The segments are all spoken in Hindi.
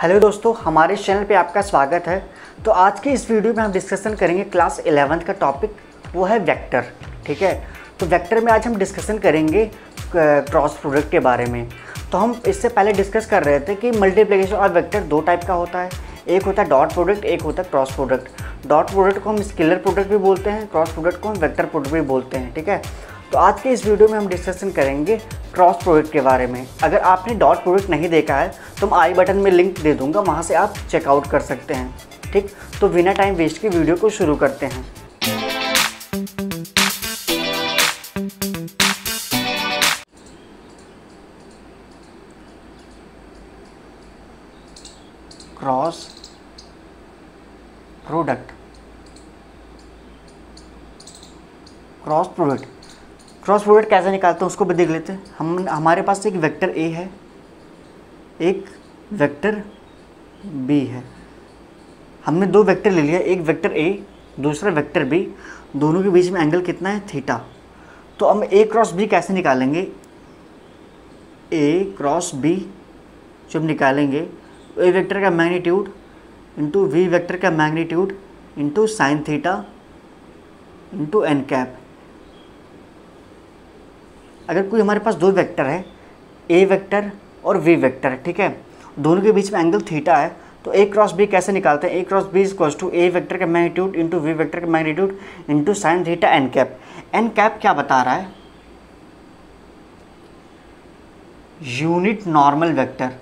हेलो दोस्तों, हमारे चैनल पे आपका स्वागत है। तो आज की इस वीडियो में हम डिस्कशन करेंगे क्लास 11th का टॉपिक, वो है वेक्टर। ठीक है, तो वेक्टर में आज हम डिस्कशन करेंगे क्रॉस प्रोडक्ट के बारे में। तो हम इससे पहले डिस्कस कर रहे थे कि मल्टीप्लिकेशन और वेक्टर दो टाइप का होता है, एक होता है डॉट प्रोडक्ट, एक होता है क्रॉस प्रोडक्ट। डॉट प्रोडक्ट को हम स्केलर प्रोडक्ट भी बोलते हैं, क्रॉस प्रोडक्ट को हम वेक्टर प्रोडक्ट भी बोलते हैं। ठीक है, तो आज के इस वीडियो में हम डिस्कशन करेंगे क्रॉस प्रोडक्ट के बारे में। अगर आपने डॉट प्रोडक्ट नहीं देखा है तो मैं आई बटन में लिंक दे दूंगा, वहाँ से आप चेकआउट कर सकते हैं। ठीक, तो बिना टाइम वेस्ट के वीडियो को शुरू करते हैं। क्रॉस प्रोडक्ट, क्रॉस प्रोडक्ट कैसे निकालते हैं उसको भी देख लेते हैं। हमारे पास एक वेक्टर ए है, एक वेक्टर बी है। हमने दो वेक्टर ले लिया, एक वेक्टर ए, दूसरा वेक्टर बी। दोनों के बीच में एंगल कितना है? थीटा। तो हम ए क्रॉस बी कैसे निकालेंगे? ए क्रॉस बी जब निकालेंगे, ए वेक्टर का मैग्नीट्यूड इंटू वी वेक्टर का magnitude into sine theta into N cap. अगर कोई हमारे पास दो वेक्टर है, ए वेक्टर और वी वेक्टर, ठीक है, दोनों के बीच में एंगल थीटा है, तो ए क्रॉस बी कैसे निकालते हैं? A cross B is equals to A vector का मैग्नीट्यूड इंटू वी वेक्टर का magnitude into sine theta N cap. N cap क्या बता रहा है? Unit normal vector.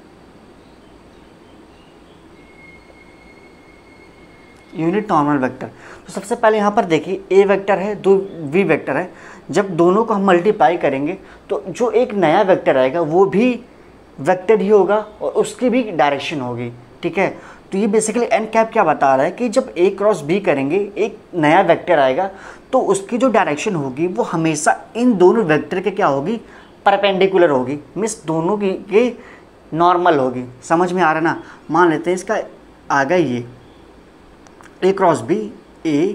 Unit normal vector. तो सबसे पहले यहाँ पर देखिए, ए वेक्टर है, दो वी वेक्टर है। जब दोनों को हम मल्टीप्लाई करेंगे तो जो एक नया वेक्टर आएगा वो भी वेक्टर ही होगा और उसकी भी डायरेक्शन होगी। ठीक है, तो ये बेसिकली एन कैप क्या बता रहा है कि जब ए क्रॉस बी करेंगे, एक नया वेक्टर आएगा तो उसकी जो डायरेक्शन होगी वो हमेशा इन दोनों वेक्टर के क्या होगी? परपेंडिकुलर होगी, मीन्स दोनों की के नॉर्मल होगी। समझ में आ रहा ना? मान लेते हैं इसका आगे ये A cross B, A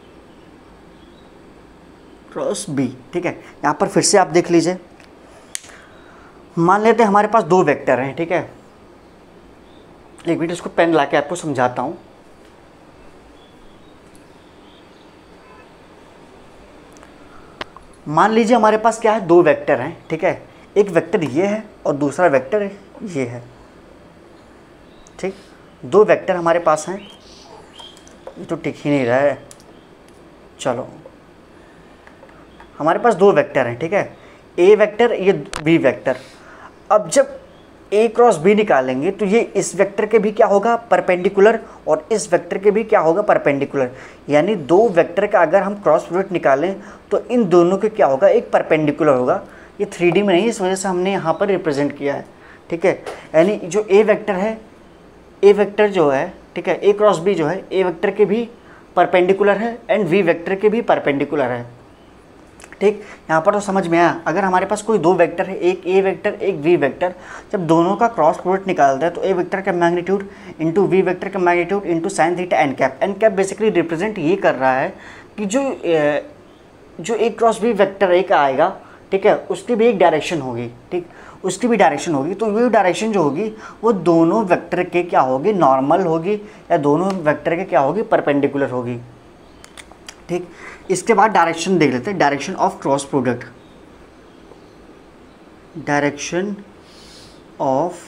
cross B. ठीक है, यहाँ पर फिर से आप देख लीजिए, मान लेते हैं हमारे पास दो वेक्टर हैं। ठीक है, एक मिनट इसको पेन ला के आपको समझाता हूँ। मान लीजिए हमारे पास क्या है? दो वेक्टर हैं। ठीक है, एक वेक्टर ये है और दूसरा वेक्टर ये है। ठीक, दो वेक्टर हमारे पास हैं। ये तो टिक ही नहीं रहा है। चलो, हमारे पास दो वेक्टर हैं। ठीक है, ए वेक्टर, ये बी वेक्टर। अब जब ए क्रॉस बी निकालेंगे तो ये इस वेक्टर के भी क्या होगा? परपेंडिकुलर, और इस वेक्टर के भी क्या होगा? परपेंडिकुलर। यानी दो वेक्टर का अगर हम क्रॉस प्रोडक्ट निकालें तो इन दोनों के क्या होगा? एक परपेंडिकुलर होगा। ये 3D में नहीं, इस वजह से हमने यहाँ पर रिप्रेजेंट किया है। ठीक है, यानी जो ए वेक्टर है, ए वेक्टर जो है, ठीक है, ए क्रॉस बी जो है, ए वेक्टर के भी परपेंडिकुलर है एंड वी वेक्टर के भी परपेंडिकुलर है। ठीक, यहाँ पर तो समझ में आया। अगर हमारे पास कोई दो वेक्टर है, एक ए वेक्टर एक वी वेक्टर, जब दोनों का क्रॉस प्रोडक्ट निकालता है तो ए वेक्टर का मैग्नीट्यूड इंटू वी वेक्टर का magnitude into sine theta N cap. N cap basically represent ये कर रहा है कि जो ए क्रॉस बी वेक्टर एक आएगा, ठीक है, उसकी भी एक डायरेक्शन होगी। ठीक, उसकी भी डायरेक्शन होगी, तो ये डायरेक्शन जो होगी वो दोनों वेक्टर के क्या होगी? नॉर्मल होगी, या दोनों वेक्टर के क्या होगी? परपेंडिकुलर होगी। ठीक, इसके बाद डायरेक्शन देख लेते हैं, direction of cross product. Direction of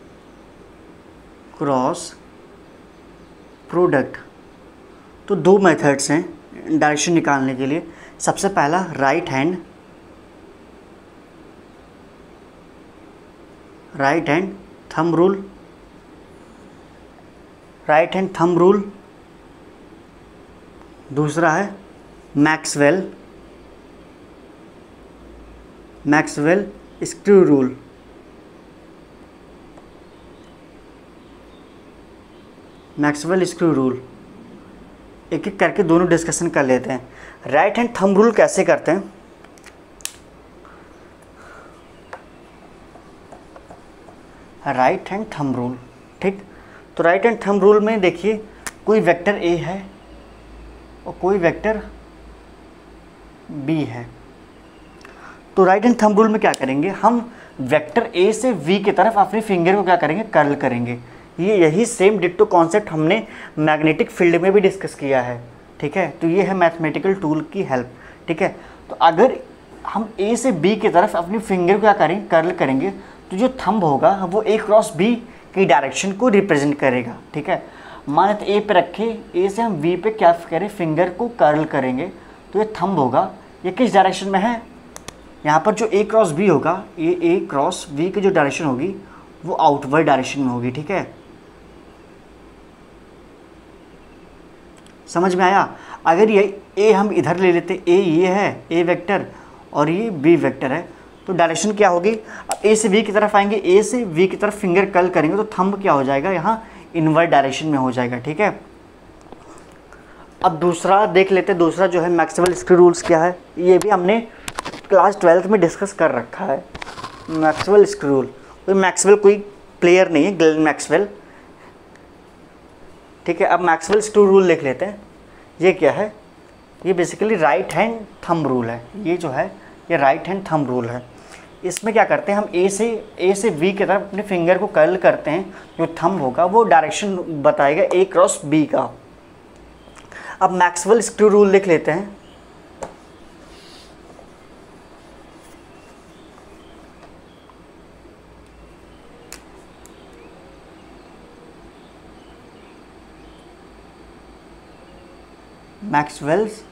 cross product. तो दो मेथड्स हैं डायरेक्शन निकालने के लिए। सबसे पहला right hand thumb rule, right hand thumb rule. दूसरा है Maxwell screw rule. Maxwell screw rule, एक एक करके दोनों डिस्कशन कर लेते हैं। राइट हैंड थंब रूल कैसे करते हैं? Right hand thumb rule. ठीक, तो राइट हैंड थंब रूल में देखिए, कोई वेक्टर ए है और कोई वेक्टर बी है। तो राइट हैंड थंब रूल में क्या करेंगे, हम वेक्टर ए से वी की तरफ अपनी फिंगर को क्या करेंगे, कर्ल करेंगे। ये यही सेम डिट्टो कॉन्सेप्ट हमने मैग्नेटिक फील्ड में भी डिस्कस किया है, ठीक है। तो ये है मैथमेटिकल टूल की हेल्प, ठीक है। तो अगर हम ए से बी की तरफ अपनी फिंगर को क्या करेंगे, कर्ल करेंगे, तो जो थंब होगा वो ए क्रॉस बी की डायरेक्शन को रिप्रेजेंट करेगा, ठीक है। माने तो ए पे रखे, ए से हम वी पे क्या करें, फिंगर को कर्ल करेंगे, तो ये थंब होगा, ये किस डायरेक्शन में है, यहाँ पर जो ए क्रॉस बी होगा, ये ए क्रॉस बी की जो डायरेक्शन होगी वो आउटवर्ड डायरेक्शन में होगी, ठीक है। समझ में आया। अगर ये ए हम इधर ले लेते, ए ये है ए वेक्टर और ये बी वेक्टर है, तो डायरेक्शन क्या होगी, अब ए से बी की तरफ आएंगे, ए से बी की तरफ फिंगर कर्ल करेंगे तो थंब क्या हो जाएगा, यहाँ इनवर्ट डायरेक्शन में हो जाएगा, ठीक है। अब दूसरा देख लेते हैं, दूसरा जो है मैक्सवेल स्क्रू रूल्स क्या है, ये भी हमने क्लास 12th में डिस्कस कर रखा है। मैक्सवेल स्क्रू रूल, कोई मैक्सवेल कोई प्लेयर नहीं है, ग्लेन मैक्सवेल, ठीक है। अब मैक्सवेल स्क्रू रूल देख लेते हैं, ये क्या है, ये basically right hand thumb rule है, ये जो है ये राइट हैंड थंब रूल है। इसमें क्या करते हैं, हम ए से वी की तरफ अपने फिंगर को कर्ल करते हैं, जो थंब होगा वो डायरेक्शन बताएगा ए क्रॉस बी का। अब मैक्सवेल स्क्रू रूल देख लेते हैं, मैक्सवेल्स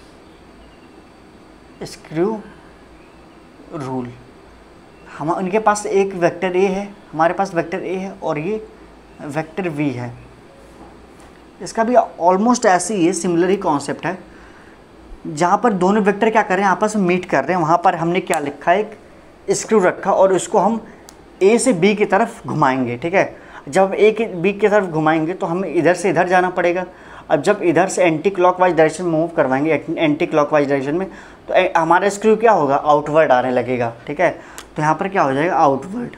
स्क्रू रूल, हम उनके पास एक वेक्टर ए है, हमारे पास वेक्टर ए है और ये वेक्टर वी है। इसका भी ऑलमोस्ट ऐसे ही है, सिमिलर ही कॉन्सेप्ट है, जहाँ पर दोनों वेक्टर क्या कर रहे हैं, आपस में मीट कर रहे हैं, वहाँ पर हमने क्या लिखा है, एक स्क्रू रखा और उसको हम ए से बी की तरफ घुमाएंगे, ठीक है। जब ए के बी की तरफ घुमाएंगे तो हमें इधर से इधर जाना पड़ेगा। अब जब इधर से एंटी क्लॉकवाइज डायरेक्शन में मूव करवाएंगे, एंटी क्लॉकवाइज डायरेक्शन में, तो हमारा स्क्रू क्या होगा, आउटवर्ड आने लगेगा, ठीक है। तो यहाँ पर क्या हो जाएगा, आउटवर्ड।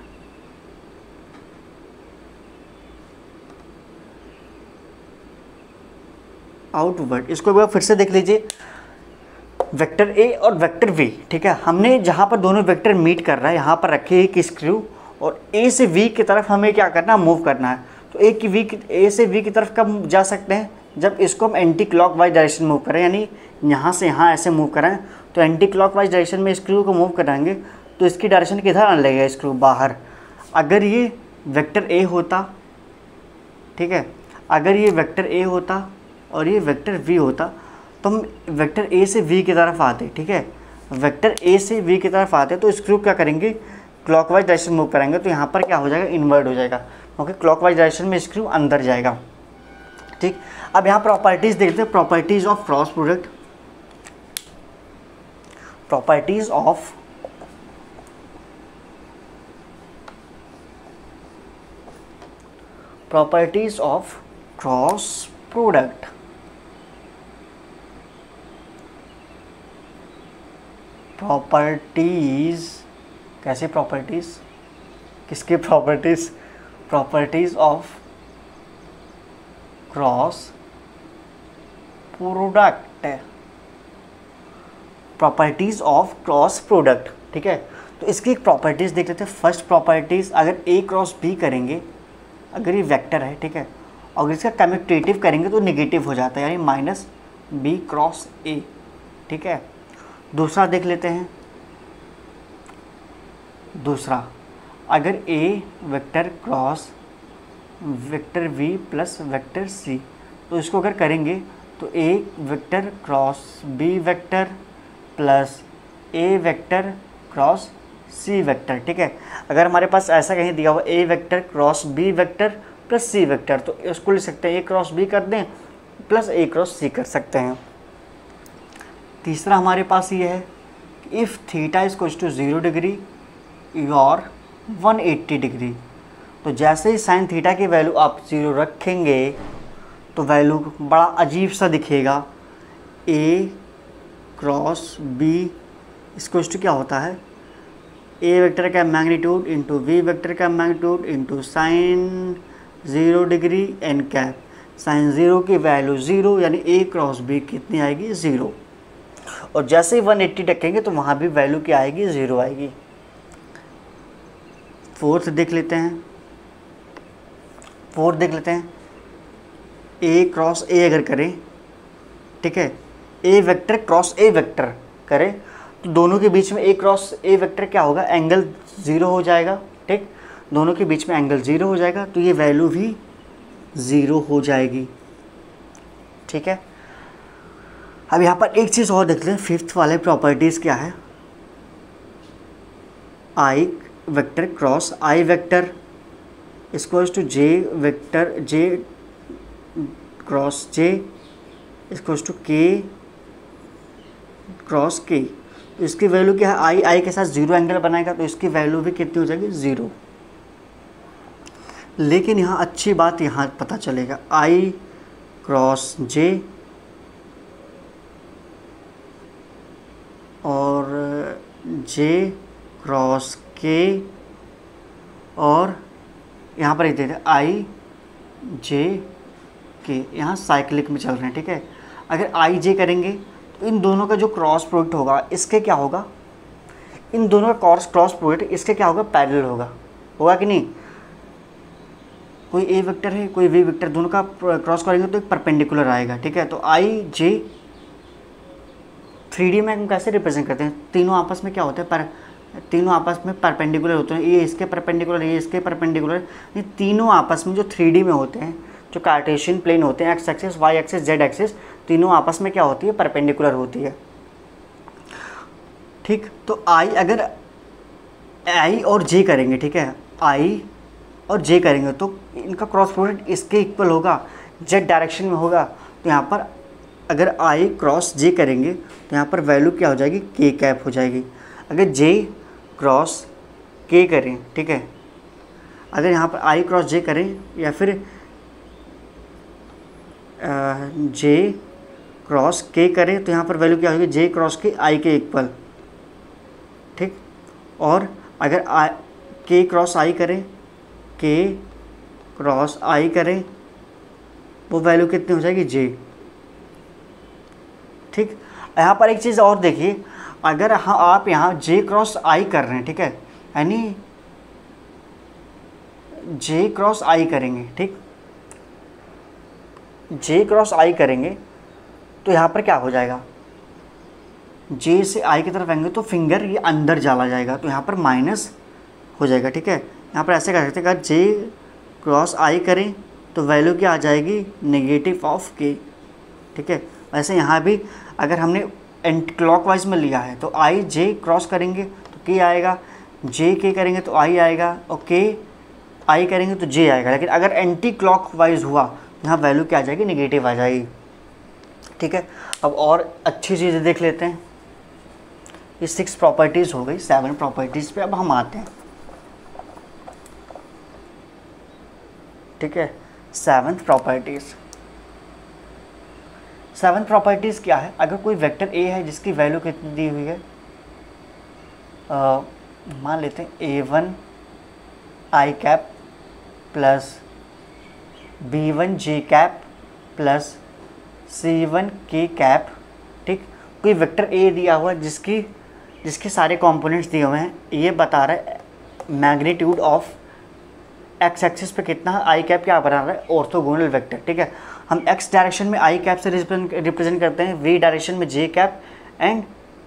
आउटवर्ड, इसको एक बार फिर से देख लीजिए, वेक्टर ए और वेक्टर वी, ठीक है। हमने जहाँ पर दोनों वेक्टर मीट कर रहा है, यहाँ पर रखे एक स्क्रू और ए से वी की तरफ हमें क्या करना है, मूव करना है। तो ए से वी की तरफ कब जा सकते हैं, जब इसको हम एंटी क्लॉकवाइज डायरेक्शन मूव करें, यानी यहाँ से यहाँ ऐसे मूव करें, तो एंटी क्लॉकवाइज डायरेक्शन में स्क्रू को मूव कराएंगे तो इसकी डायरेक्शन किधर आने लगेगा, स्क्रू बाहर। अगर ये वेक्टर ए होता, ठीक है, अगर ये वेक्टर ए होता और ये वेक्टर वी होता, तो हम वेक्टर ए से वी की तरफ आते, ठीक है, वेक्टर ए से वी की तरफ आते तो स्क्रू क्या करेंगे, क्लॉकवाइज डायरेक्शन मूव करेंगे, तो यहाँ पर क्या हो जाएगा, इन्वर्ट हो जाएगा, क्योंकि क्लॉकवाइज डायरेक्शन में स्क्रू अंदर जाएगा, ठीक। अब यहाँ प्रॉपर्टीज़ देखते हैं, properties of cross product, properties of cross product. Properties कैसे, प्रॉपर्टीज़ किसके, properties, properties of cross product, properties of cross product, ठीक है। तो इसकी एक प्रॉपर्टीज़ देख लेते हैं। फर्स्ट प्रॉपर्टीज़, अगर ए क्रॉस बी करेंगे, अगर ये वेक्टर है, ठीक है, और इसका कम्यूटेटिव करेंगे तो नेगेटिव हो जाता है, यानी माइनस बी क्रॉस ए, ठीक है। दूसरा देख लेते हैं, दूसरा, अगर A vector cross vector V plus vector C, तो इसको अगर करेंगे तो A vector cross B vector plus A vector cross C vector, ठीक है। अगर हमारे पास ऐसा कहीं दिया हुआ A vector cross B vector plus C vector, तो इसको लिख सकते हैं ए क्रॉस बी कर दें प्लस ए क्रॉस सी कर सकते हैं। तीसरा हमारे पास ये है, if theta is equal to 0 degree और 180 डिग्री, तो जैसे ही साइन थीटा की वैल्यू आप 0 रखेंगे तो वैल्यू बड़ा अजीब सा दिखेगा, ए क्रॉस बी इसको क्या होता है, ए वेक्टर का मैग्नीट्यूड इंटू वी वेक्टर का magnitude into sine 0 degree N cap. Sine 0 की वैल्यू 0, यानी ए क्रॉस बी कितनी आएगी, 0। और जैसे ही 180 रखेंगे तो वहाँ भी वैल्यू क्या आएगी, 0 आएगी। फोर्थ देख लेते हैं, 4 देख लेते हैं। ए क्रॉस ए अगर करें, ठीक है, A vector cross A vector करें तो दोनों के बीच में ए क्रॉस ए वेक्टर क्या होगा, एंगल 0 हो जाएगा। ठीक, दोनों के बीच में एंगल 0 हो जाएगा तो ये वैल्यू भी 0 हो जाएगी। ठीक है, अब यहाँ पर एक चीज़ और देख लें, फिफ्थ वाले प्रॉपर्टीज़ क्या है। I vector cross I vector equals to J vector J cross J equals to K cross K. तो इसकी वैल्यू क्या है, आई आई के साथ 0 एंगल बनाएगा तो इसकी वैल्यू भी कितनी हो जाएगी, 0। लेकिन यहाँ अच्छी बात यहाँ पता चलेगा, आई क्रॉस जे और जे क्रॉस के और यहाँ पर एक देते हैं आई जे के, यहाँ साइक्लिक में चल रहे हैं। ठीक है, अगर आई जे करेंगे तो इन दोनों का जो क्रॉस प्रोडक्ट होगा इसके क्या होगा, इन दोनों का क्रॉस प्रोडक्ट इसके क्या होगा, पैरेलल होगा कि नहीं। कोई ए वेक्टर है कोई वी वेक्टर, दोनों का क्रॉस करेंगे तो एक परपेंडिकुलर आएगा। ठीक है, तो आई जे 3D में हम कैसे रिप्रेजेंट करते हैं, तीनों आपस में क्या होते हैं, तीनों आपस में परपेंडिकुलर होते हैं। ये इसके परपेंडिकुलर, ये इसके परपेंडिकुलर, ये तीनों आपस में जो 3D में होते हैं, जो कार्टेशियन प्लेन होते हैं, X axis Y axis Z axis, तीनों आपस में क्या होती है, परपेंडिकुलर होती है। ठीक, तो आई अगर आई और जे करेंगे, ठीक है, आई और जे करेंगे तो इनका क्रॉस प्रोडक्ट इसके इक्वल होगा, जेड डायरेक्शन में होगा। तो यहाँ पर अगर आई क्रॉस जे करेंगे तो यहाँ पर वैल्यू क्या हो जाएगी, के कैप हो जाएगी। अगर जे क्रॉस के करें, ठीक है, अगर यहाँ पर आई क्रॉस जे करें या फिर जे क्रॉस के करें तो यहाँ पर वैल्यू क्या होगी, जे क्रॉस के आई के इक्वल। ठीक, और अगर के क्रॉस आई करें, के क्रॉस आई करें वो वैल्यू कितनी हो जाएगी, जे। ठीक, यहाँ पर एक चीज़ और देखिए, अगर हाँ आप यहाँ जे क्रॉस आई कर रहे हैं, ठीक है, यानी जे क्रॉस आई करेंगे, ठीक, जे क्रॉस आई करेंगे तो यहाँ पर क्या हो जाएगा, जे से आई की तरफ आएंगे तो फिंगर ये अंदर चला जाएगा तो यहाँ पर माइनस हो जाएगा। ठीक है, यहाँ पर ऐसे कर सकते हैं, अगर जे क्रॉस आई करें तो वैल्यू क्या आ जाएगी, नेगेटिव ऑफ के। ठीक है, वैसे यहाँ भी अगर हमने एंटी क्लॉकवाइज में लिया है तो आई जे क्रॉस करेंगे तो के आएगा, जे के करेंगे तो आई आएगा और के आई करेंगे तो जे आएगा। लेकिन अगर एंटी क्लॉकवाइज हुआ यहाँ वैल्यू क्या आ जाएगी, नेगेटिव आ जाएगी। ठीक है, अब और अच्छी चीज़ें देख लेते हैं। ये 6 प्रॉपर्टीज़ हो गई, 7 प्रॉपर्टीज़ पे अब हम आते हैं। ठीक है, 7th प्रॉपर्टीज़ क्या है, अगर कोई वेक्टर ए है जिसकी वैल्यू कितनी दी हुई है, मान लेते हैं a1 I cap plus b1 J cap plus c1 K cap. ठीक, कोई वेक्टर ए दिया हुआ है जिसके सारे कंपोनेंट्स दिए हुए हैं, ये बता रहा है मैग्नीट्यूड ऑफ एक्स एक्सिस पे कितना है, आई कैप क्या बना रहा है, ऑर्थोगोनल वेक्टर। ठीक है, हम एक्स डायरेक्शन में आई कैप से रिप्रेजेंट करते हैं, वी डायरेक्शन में J cap and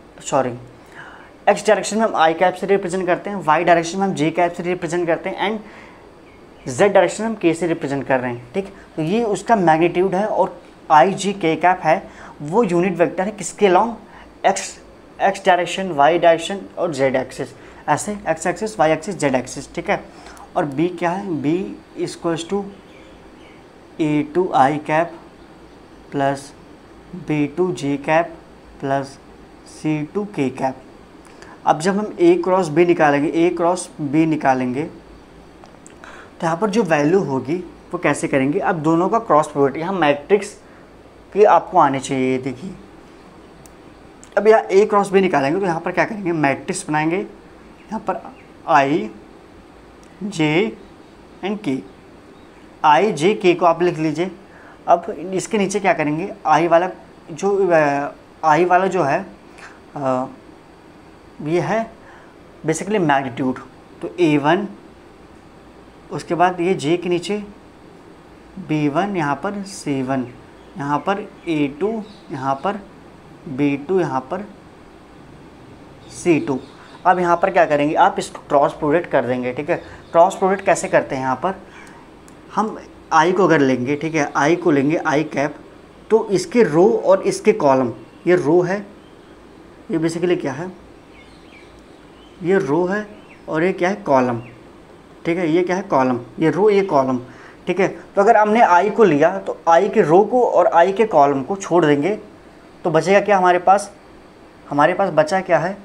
X direction में हम आई कैप से रिप्रेजेंट करते हैं, वाई डायरेक्शन में हम जे कैप से रिप्रेजेंट करते हैं एंड जेड डायरेक्शन में हम के से रिप्रेजेंट कर रहे हैं। ठीक, तो ये उसका मैग्नीट्यूड है और आई जी के कैप है वो यूनिट वेक्टर है किसके long, X direction Y direction और जेड एक्सिस, ऐसे X axis Y axis Z axis. ठीक है, और बी क्या है, B equals to a2 I cap plus b2 J cap plus c2 K cap. अब जब हम a क्रॉस b निकालेंगे तो यहाँ पर जो वैल्यू होगी वो कैसे करेंगे, अब दोनों का क्रॉस प्रोडक्ट यहाँ मैट्रिक्स की आपको आने चाहिए। देखिए अब यहाँ a क्रॉस b निकालेंगे तो यहाँ पर क्या करेंगे, मैट्रिक्स बनाएंगे, यहाँ पर i जे एंड के, आई जे के को आप लिख लीजिए। अब इसके नीचे क्या करेंगे, आई वाला जो है ये है बेसिकली मैग्नीट्यूड, तो a1, उसके बाद ये जे के नीचे B1, यहाँ पर C1, यहाँ पर A2, यहाँ पर B2, यहाँ पर C2। अब यहाँ पर क्या करेंगे, आप इसको क्रॉस प्रोडक्ट कर देंगे, ठीक है। क्रॉस प्रोडक्ट कैसे करते हैं, यहाँ पर हम I को अगर लेंगे, ठीक है, I को लेंगे I कैप, तो इसके रो और इसके कॉलम, ये रो है, ये बेसिकली क्या है, ये रो है और ये क्या है, कॉलम, ठीक है। ये क्या है, कॉलम, ये रो, ये कॉलम, ठीक है। तो अगर हमने I को लिया तो I के रो को और I के कॉलम को छोड़ देंगे तो बचेगा क्या हमारे पास, हमारे पास बचा क्या है,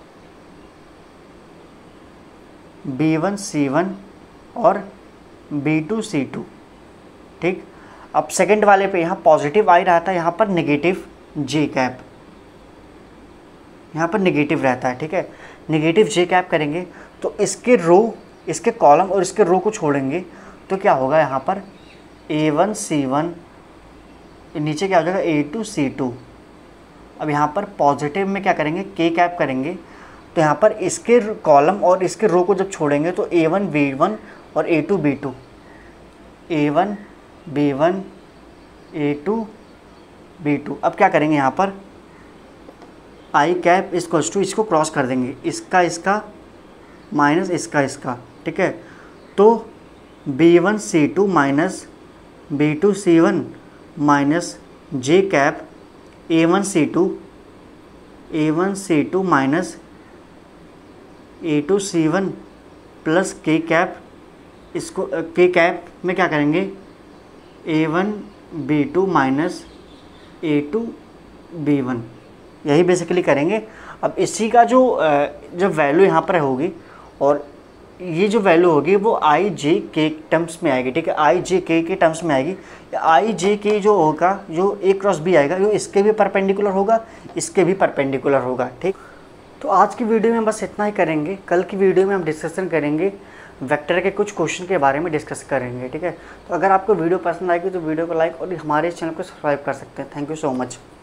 B1 C1 और B2 C2, ठीक। अब सेकंड वाले पे यहाँ पॉजिटिव आई रहा था, यहाँ पर नेगेटिव J कैप, यहाँ पर नेगेटिव रहता है, ठीक है। नेगेटिव J कैप करेंगे तो इसके रो, इसके कॉलम और इसके रो को छोड़ेंगे तो क्या होगा, यहाँ पर A1 C1, नीचे क्या हो जाएगा A2 C2। अब यहाँ पर पॉजिटिव में क्या करेंगे, K कैप करेंगे, तो यहाँ पर इसके कॉलम और इसके रो को जब छोड़ेंगे तो A1 B1 और A2 B2, A1 B1 A2 B2। अब क्या करेंगे, यहाँ पर I कैप इक्वल्स टू, इसको क्रॉस कर देंगे, इसका इसका माइनस इसका इसका, ठीक है। तो B1 C2 minus B2 C1 minus J cap A1 C2 minus A2 C1 plus K cap, इसको K कैप में क्या करेंगे, A1 B2 minus A2 B1, यही बेसिकली करेंगे। अब इसी का जो वैल्यू यहाँ पर होगी और ये जो वैल्यू होगी वो I J K टर्म्स में आएगी, ठीक है। I J K के टर्म्स में आएगी। I J K जो होगा, जो A क्रॉस B आएगा, जो इसके भी परपेंडिकुलर होगा, इसके भी परपेंडिकुलर होगा, ठीक। तो आज की वीडियो में बस इतना ही करेंगे। कल की वीडियो में हम डिस्कशन करेंगे, वेक्टर के कुछ क्वेश्चन के बारे में डिस्कस करेंगे, ठीक है। तो अगर आपको वीडियो पसंद आएगी तो वीडियो को लाइक और हमारे चैनल को सब्सक्राइब कर सकते हैं। Thank you so much.